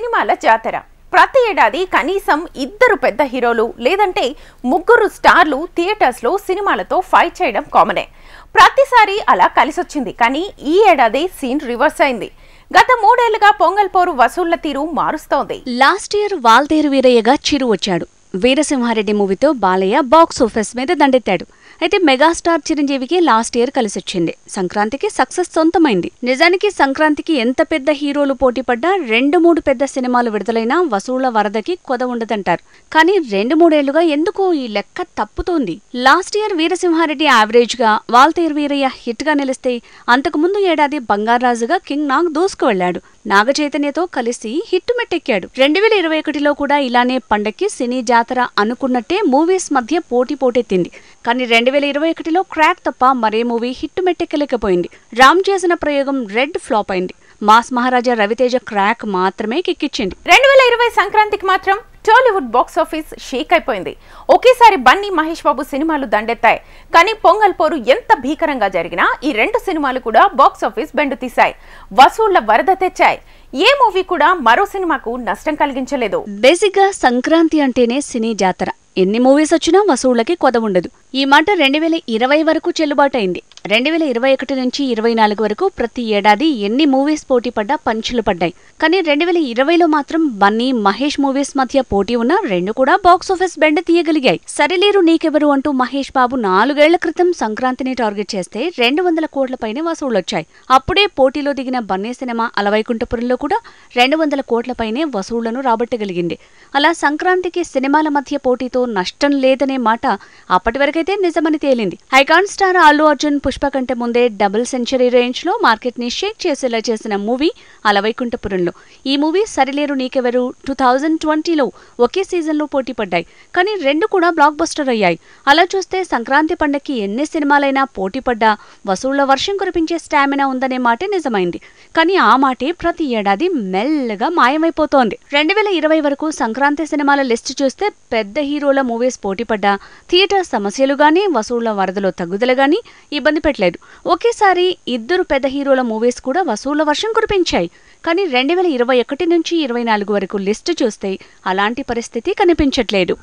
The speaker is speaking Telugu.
సినిమాల జాతర. ప్రతి ఏడాది కనీసం ఇద్దరు పెద్ద హీరోలు లేదంటే ముగ్గురు స్టార్లు థియేటర్స్ లో సినిమాలతో ఫైట్ చేయడం కామనే. ప్రతిసారి అలా కలిసొచ్చింది. కానీ ఈ ఏడాది సీన్ రివర్స్ అయింది. గత 3 ఏళ్లుగా పొంగల్ పోరు వసూళ్ల తీరు మారుస్తోంది. లాస్ట్ ఇయర్ వాల్తేరు వీరయ్యగా చిరు వచ్చాడు. వీరసింహారెడ్డి మూవీతో బాలయ్య బాక్స్ ఆఫీస్ మీద దండెత్తాడు. అయితే మెగాస్టార్ చిరంజీవికి లాస్ట్ ఇయర్ కలిసొచ్చింది. సంక్రాంతికి సక్సెస్ సొంతమైంది. నిజానికి సంక్రాంతికి ఎంత పెద్ద హీరోలు పోటీపడ్డా 2-3 పెద్ద సినిమాలు విడుదలైనా వసూళ్ల వరదకి కొద ఉండదంటారు. కానీ 2-3 ఏళ్లుగా ఎందుకో ఈ లెక్క తప్పుతోంది. లాస్ట్ ఇయర్ వీరసింహారెడ్డి యావరేజ్ గా, వాల్తేరు వీరయ్య హిట్ గా నిలిస్తే అంతకుముందు ఏడాది బంగారాజుగా కింగ్ నాగ్ దూసుకు వెళ్లాడు. నాగచైతన్యతో కలిసి హిట్ మెట్టెక్కాడు. 2021లో కూడా ఇలానే పండక్కి సినీ జాతర అనుకున్నట్టే మూవీస్ మధ్య పోటెత్తింది. కానీ 2021లో క్రాక్ తప్ప మరే మూవీ హిట్ మెట్టెక్కలేకపోయింది. రామ్ చేసిన ప్రయోగం రెడ్ ఫ్లాప్ అయింది. మాస్ మహారాజా రవితేజ క్రాక్ మాత్రమే కిక్కిచ్చింది. 2020 సంక్రాంతికి మాత్రం టాలీవుడ్ బాక్స్ ఆఫీస్ షేక్ అయిపోయింది. ఒకేసారి బన్నీ, మహేష్ బాబు సినిమాలు దండెత్తాయి. కానీ పొంగల్ పోరు ఎంత భీకరంగా జరిగినా ఈ 2 సినిమాలు కూడా బాక్స్ ఆఫీస్ బెండు తీశాయి, వసూళ్ల వరద తెచ్చాయి. ఏ మూవీ కూడా మరో సినిమాకు నష్టం కలిగించలేదు. బేసిక్ గా సంక్రాంతి అంటేనే సినీ జాతర. ఎన్ని మూవీస్ వచ్చినా వసూళ్లకి కొద ఉండదు. ఈ మాట 2020 వరకు చెల్లుబాటైంది. 2021 నుంచి 2024 వరకు ప్రతి ఏడాది ఎన్ని మూవీస్ పోటీ పడ్డా పంచులు పడ్డాయి. కానీ 2020లో మాత్రం బన్నీ, మహేష్ మూవీస్ మధ్య పోటీ ఉన్న 2 కూడా బాక్స్ ఆఫీస్ బెండ తీయగలిగాయి. సరిలేరు నీకెవరు అంటూ మహేష్ బాబు 4 ఏళ్ల క్రితం సంక్రాంతిని టార్గెట్ చేస్తే 200 కోట్ల పైనే వసూళ్లొచ్చాయి. అప్పుడే పోటీలో దిగిన బన్నీ సినిమా అలవైకుంఠపురంలో కూడా 200 కోట్ల పైనే వసూళ్లను రాబట్టగలిగింది. అలా సంక్రాంతికి సినిమాల మధ్య పోటీతో నష్టం లేదనే మాట అప్పటి వరకైతే నిజమని తేలింది. ఐకాన్ స్టార్ అల్లు అర్జున్ పుష్ప కంటే ముందే డబుల్ సెంచరీ రేంజ్ లో మార్కెట్ ని షేక్ చేసేలా చేసిన మూవీ అలవైకుంఠపురంలో. ఈ మూవీ సరిలేరు నీకెవరు 2020లో ఒకే సీజన్ లో పోటీ పడ్డాయి. కానీ 2 కూడా బ్లాక్ బస్టర్ అయ్యాయి. అలా చూస్తే సంక్రాంతి పండక్కి ఎన్ని సినిమాలైనా పోటీ పడ్డా వసూళ్ల వర్షం కురిపించే స్టామినా ఉందనే మాటే నిజమైంది. కానీ ఆ మాటే ప్రతి ఏడాది మెల్లగా మాయమైపోతోంది. 2020 వరకు సంక్రాంతి సినిమాల లిస్టు చూస్తే పెద్ద హీరోల మూవీస్ పోటీపడ్డా థియేటర్ సమస్యలు గానీ, వసూళ్ల వరదలో తగ్గుదల గానీ ఇబ్బంది పెట్టలేదు. ఒకేసారి ఇద్దరు పెద్ద హీరోల మూవీస్ కూడా వసూళ్ల వర్షం కురిపించాయి. కానీ 2021 నుంచి 2024 వరకు లిస్టు చూస్తే అలాంటి పరిస్థితి కనిపించట్లేదు.